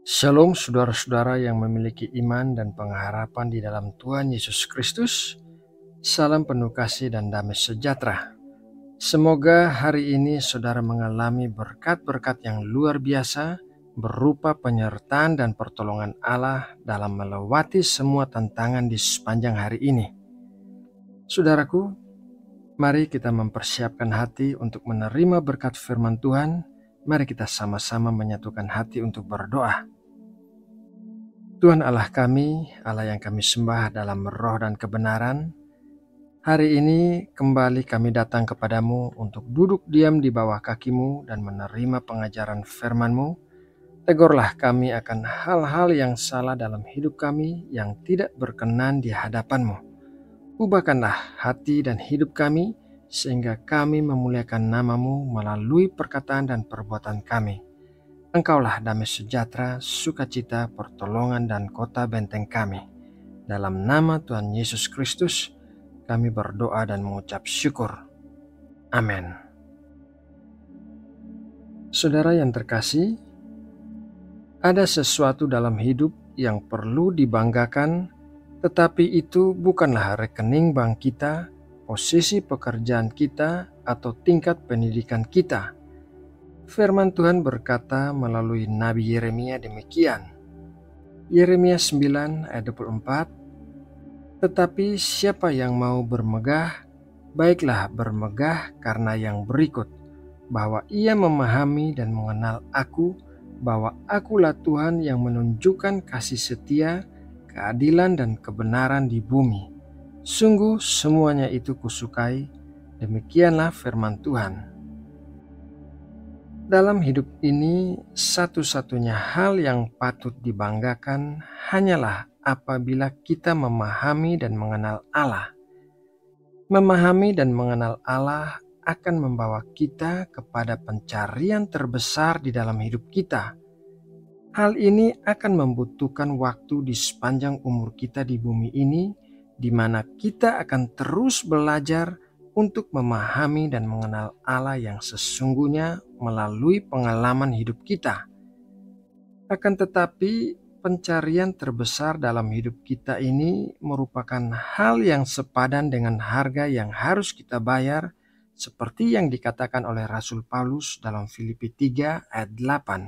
Shalom saudara-saudara yang memiliki iman dan pengharapan di dalam Tuhan Yesus Kristus. Salam penuh kasih dan damai sejahtera. Semoga hari ini saudara mengalami berkat-berkat yang luar biasa berupa penyertaan dan pertolongan Allah dalam melewati semua tantangan di sepanjang hari ini. Saudaraku, mari kita mempersiapkan hati untuk menerima berkat firman Tuhan. Mari kita sama-sama menyatukan hati untuk berdoa. Tuhan Allah kami, Allah yang kami sembah dalam roh dan kebenaran, hari ini kembali kami datang kepadamu untuk duduk diam di bawah kakimu dan menerima pengajaran firman-Mu. Tegurlah kami akan hal-hal yang salah dalam hidup kami yang tidak berkenan di hadapan-Mu. Ubahkanlah hati dan hidup kami sehingga kami memuliakan nama-Mu melalui perkataan dan perbuatan kami. Engkaulah damai sejahtera, sukacita, pertolongan, dan kota benteng kami. Dalam nama Tuhan Yesus Kristus, kami berdoa dan mengucap syukur. Amin. Saudara yang terkasih, ada sesuatu dalam hidup yang perlu dibanggakan, tetapi itu bukanlah rekening bank kita, posisi pekerjaan kita, atau tingkat pendidikan kita. Firman Tuhan berkata melalui Nabi Yeremia demikian. Yeremia 9 ayat 24, tetapi siapa yang mau bermegah, baiklah bermegah karena yang berikut, bahwa ia memahami dan mengenal aku, bahwa akulah Tuhan yang menunjukkan kasih setia, keadilan dan kebenaran di bumi. Sungguh semuanya itu kusukai, demikianlah firman Tuhan. Dalam hidup ini, satu-satunya hal yang patut dibanggakan hanyalah apabila kita memahami dan mengenal Allah. Memahami dan mengenal Allah akan membawa kita kepada pencarian terbesar di dalam hidup kita. Hal ini akan membutuhkan waktu di sepanjang umur kita di bumi ini, di mana kita akan terus belajar untuk memahami dan mengenal Allah yang sesungguhnya melalui pengalaman hidup kita. Akan tetapi, pencarian terbesar dalam hidup kita ini merupakan hal yang sepadan dengan harga yang harus kita bayar, seperti yang dikatakan oleh Rasul Paulus dalam Filipi 3 ayat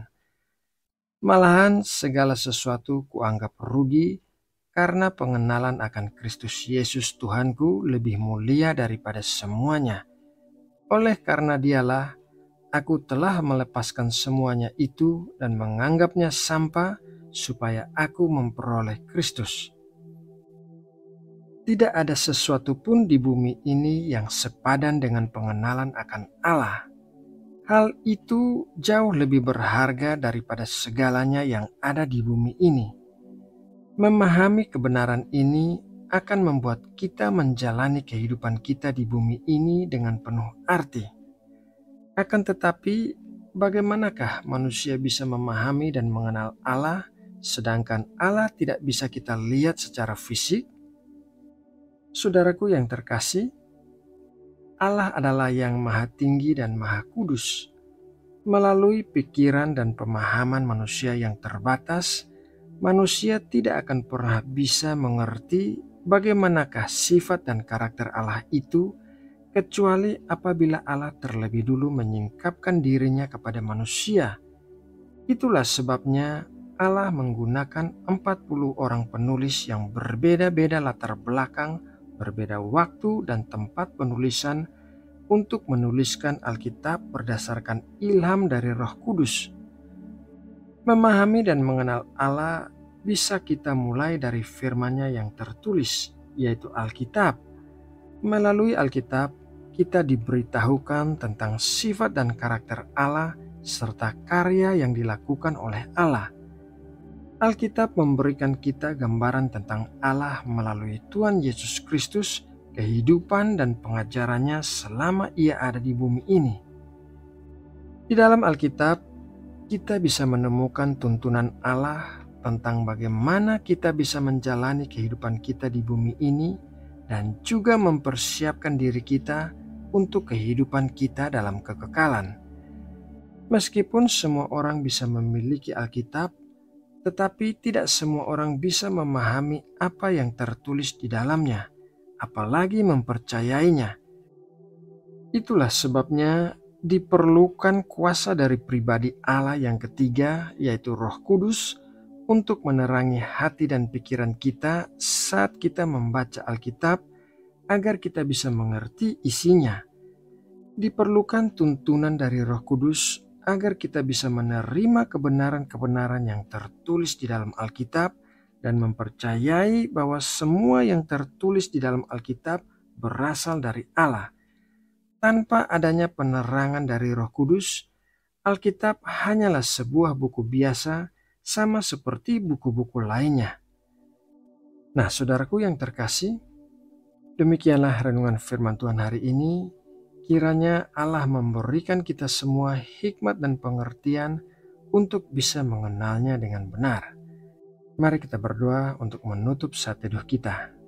8. Malahan segala sesuatu kuanggap rugi, karena pengenalan akan Kristus Yesus Tuhanku lebih mulia daripada semuanya. Oleh karena Dialah, aku telah melepaskan semuanya itu dan menganggapnya sampah supaya aku memperoleh Kristus. Tidak ada sesuatu pun di bumi ini yang sepadan dengan pengenalan akan Allah. Hal itu jauh lebih berharga daripada segalanya yang ada di bumi ini. Memahami kebenaran ini akan membuat kita menjalani kehidupan kita di bumi ini dengan penuh arti. Akan tetapi, bagaimanakah manusia bisa memahami dan mengenal Allah, sedangkan Allah tidak bisa kita lihat secara fisik? Saudaraku yang terkasih, Allah adalah yang maha tinggi dan maha kudus. Melalui pikiran dan pemahaman manusia yang terbatas, manusia tidak akan pernah bisa mengerti bagaimanakah sifat dan karakter Allah itu, kecuali apabila Allah terlebih dulu menyingkapkan dirinya kepada manusia. Itulah sebabnya Allah menggunakan 40 orang penulis yang berbeda-beda latar belakang, berbeda waktu dan tempat penulisan untuk menuliskan Alkitab berdasarkan ilham dari Roh Kudus. Memahami dan mengenal Allah bisa kita mulai dari firman-Nya yang tertulis, yaitu Alkitab. Melalui Alkitab, kita diberitahukan tentang sifat dan karakter Allah serta karya yang dilakukan oleh Allah. Alkitab memberikan kita gambaran tentang Allah melalui Tuhan Yesus Kristus, kehidupan dan pengajarannya selama Ia ada di bumi ini. Di dalam Alkitab, kita bisa menemukan tuntunan Allah tentang bagaimana kita bisa menjalani kehidupan kita di bumi ini dan juga mempersiapkan diri kita untuk kehidupan kita dalam kekekalan. Meskipun semua orang bisa memiliki Alkitab, tetapi tidak semua orang bisa memahami apa yang tertulis di dalamnya, apalagi mempercayainya. Itulah sebabnya diperlukan kuasa dari pribadi Allah yang ketiga, yaitu Roh Kudus, untuk menerangi hati dan pikiran kita saat kita membaca Alkitab, agar kita bisa mengerti isinya. Diperlukan tuntunan dari Roh Kudus agar kita bisa menerima kebenaran-kebenaran yang tertulis di dalam Alkitab dan mempercayai bahwa semua yang tertulis di dalam Alkitab berasal dari Allah. Tanpa adanya penerangan dari Roh Kudus, Alkitab hanyalah sebuah buku biasa, sama seperti buku-buku lainnya. Nah, saudaraku yang terkasih, demikianlah renungan firman Tuhan hari ini. Kiranya Allah memberikan kita semua hikmat dan pengertian untuk bisa mengenalnya dengan benar. Mari kita berdoa untuk menutup saat teduh kita.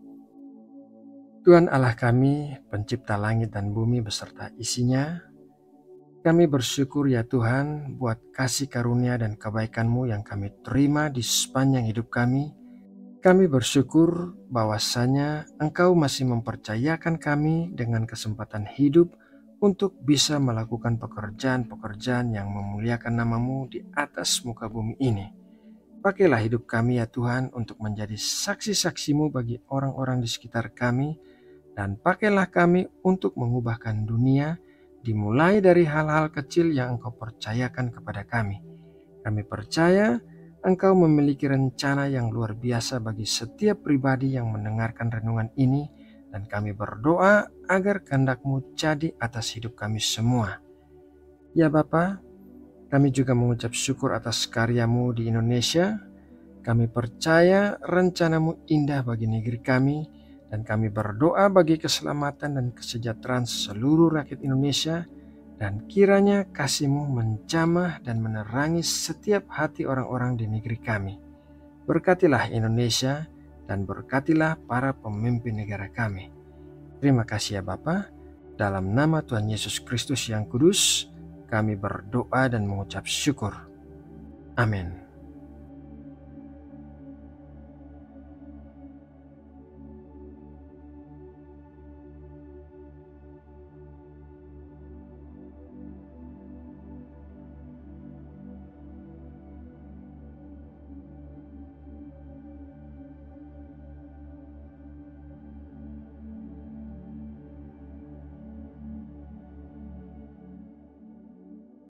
Tuhan Allah kami, pencipta langit dan bumi beserta isinya, kami bersyukur ya Tuhan buat kasih karunia dan kebaikan-Mu yang kami terima di sepanjang hidup kami. Kami bersyukur bahwasanya Engkau masih mempercayakan kami dengan kesempatan hidup untuk bisa melakukan pekerjaan-pekerjaan yang memuliakan nama-Mu di atas muka bumi ini. Pakailah hidup kami ya Tuhan untuk menjadi saksi-saksi-Mu bagi orang-orang di sekitar kami, dan pakailah kami untuk mengubahkan dunia, dimulai dari hal-hal kecil yang Engkau percayakan kepada kami. Kami percaya Engkau memiliki rencana yang luar biasa bagi setiap pribadi yang mendengarkan renungan ini, dan kami berdoa agar kehendak-Mu jadi atas hidup kami semua. Ya Bapa, kami juga mengucap syukur atas karya-Mu di Indonesia. Kami percaya rencana-Mu indah bagi negeri kami, dan kami berdoa bagi keselamatan dan kesejahteraan seluruh rakyat Indonesia, dan kiranya kasih-Mu menjamah dan menerangi setiap hati orang-orang di negeri kami. Berkatilah Indonesia dan berkatilah para pemimpin negara kami. Terima kasih ya Bapa. Dalam nama Tuhan Yesus Kristus yang kudus, kami berdoa dan mengucap syukur. Amin.